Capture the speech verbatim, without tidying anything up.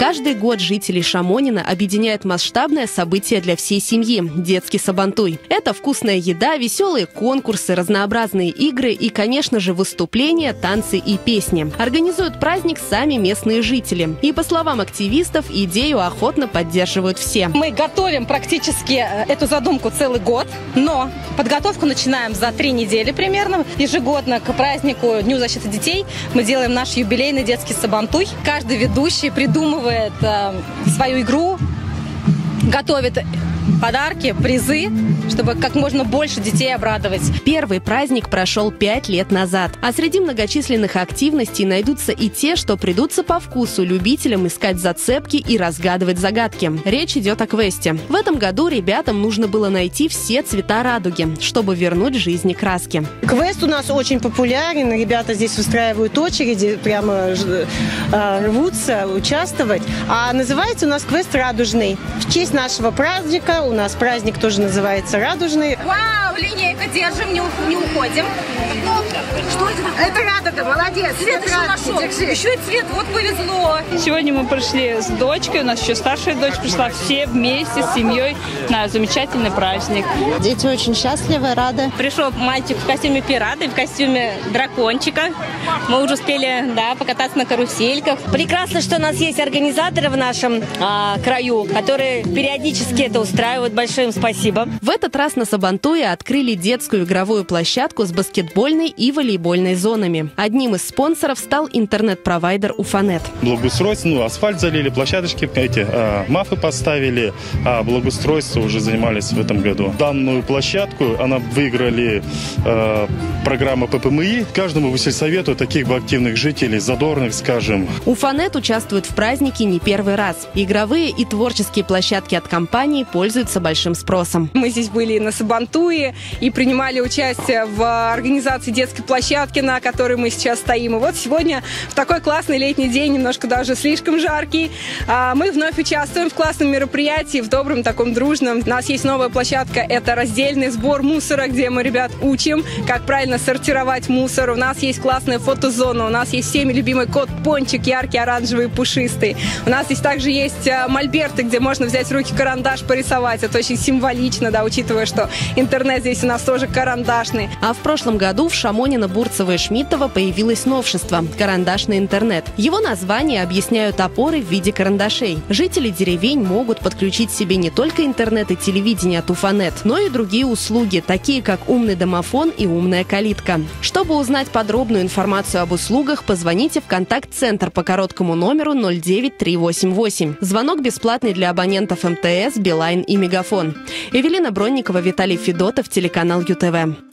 Каждый год жителей Шамонина объединяет масштабное событие для всей семьи – детский сабантуй. Это вкусная еда, веселые конкурсы, разнообразные игры и, конечно же, выступления, танцы и песни. Организуют праздник сами местные жители. И, по словам активистов, идею охотно поддерживают все. Мы готовим практически эту задумку целый год, но подготовку начинаем за три недели примерно. Ежегодно к празднику Дню защиты детей мы делаем наш юбилейный детский сабантуй. Каждый ведущий придумывает э, свою игру, готовит подарки, призы, чтобы как можно больше детей обрадовать. Первый праздник прошел пять лет назад. А среди многочисленных активностей найдутся и те, что придутся по вкусу любителям искать зацепки и разгадывать загадки. Речь идет о квесте. В этом году ребятам нужно было найти все цвета радуги, чтобы вернуть жизни краски. Квест у нас очень популярен. Ребята здесь выстраивают очереди, прямо э, рвутся участвовать. А называется у нас квест «Радужный». В честь нашего праздника у нас праздник тоже называется «Радужный». Вау, линейка, держим, не, не уходим. Что это такое? Это радуга, молодец. Цвет еще нашел. Еще и цвет, вот повезло. Сегодня мы пришли с дочкой, у нас еще старшая дочь пришла, все вместе с семьей на замечательный праздник. Дети очень счастливы, рады. Пришел мальчик в костюме пирата и в костюме дракончика. Мы уже успели, да, покататься на карусельках. Прекрасно, что у нас есть организаторы в нашем а, краю, которые периодически это устраивают. Большое им спасибо. В этот раз на Сабантуе открыли детскую игровую площадку с баскетбольной и волейбольной зонами. Одним из спонсоров стал интернет-провайдер Уфанет. Благоустройство, ну, асфальт залили, площадочки, эти а, мафы поставили, а благоустройство уже занимались в этом году. Данную площадку, она выиграли а, программа П П М И. Каждому сельсовету таких бы активных жителей, задорных, скажем. Уфанет участвует в празднике не первый раз. Игровые и творческие площадки от компании пользуются большим спросом. Мы здесь были на Сабантуе и принимали участие в организации детской площадки, на которой мы сейчас стоим. И вот сегодня в такой классный летний день, немножко даже слишком жаркий, мы вновь участвуем в классном мероприятии, в добром таком дружном. У нас есть новая площадка, это раздельный сбор мусора, где мы ребят учим, как правильно сортировать мусор. У нас есть классная фотозона, у нас есть всеми любимый кот Пончик, яркий, оранжевый и пушистый. У нас здесь также есть мольберты, где можно взять в руки карандаш, порисовать. Это очень символично, да, учитывая, что интернет здесь у нас тоже карандашный. А в прошлом году в Шамонино, Бурцево и Шмидтово появилось новшество – карандашный интернет. Его название объясняют опоры в виде карандашей. Жители деревень могут подключить себе не только интернет и телевидение от Уфанет, но и другие услуги, такие как умный домофон и умная калитка. Чтобы узнать подробную информацию об услугах, позвоните в контакт-центр по короткому номеру ноль девять три восемь восемь. Звонок бесплатный для абонентов М Т С, Билайн и Мегафон. Эвелина Бронникова, Виталий Федотов, телеканал Ю Т В.